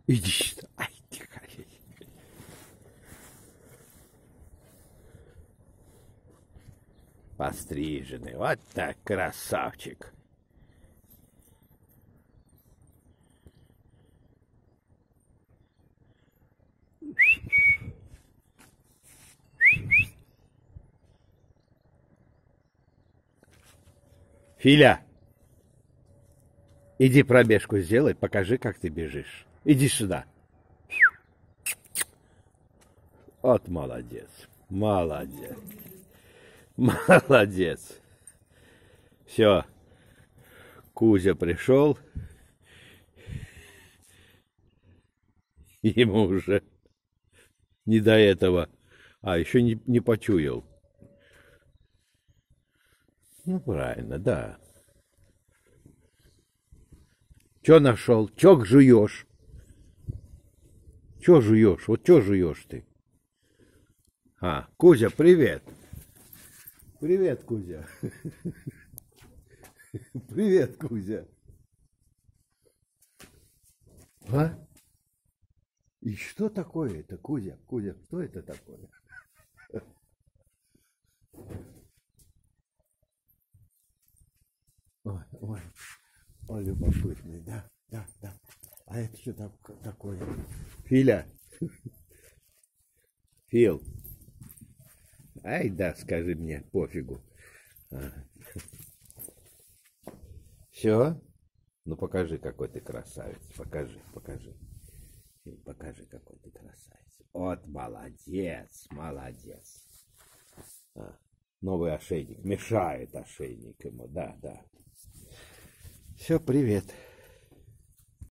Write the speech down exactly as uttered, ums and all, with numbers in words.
Иди сюда. Ай, тихо. Постриженный. Вот так красавчик. Филя, иди пробежку сделай, покажи, как ты бежишь. Иди сюда. Вот молодец, молодец, молодец. Все, Кузя пришел, ему уже не до этого, а еще не, не почуял. Ну, правильно, да. Че нашел? Че жуешь? Че жуешь? Вот че жуешь ты? А, Кузя, привет. Привет, Кузя. Привет, Кузя. А? И что такое это, Кузя? Кузя, что это такое? Ой, ой, ой, любопытный, да, да, да. А это что так- такое? Филя. Фил. Ай, да, скажи мне, пофигу. А. Все? Ну покажи, какой ты красавец. Покажи, покажи. Фил, покажи, какой ты красавец. Вот молодец, молодец. А, новый ошейник. Мешает ошейник ему, да, да. Все, привет.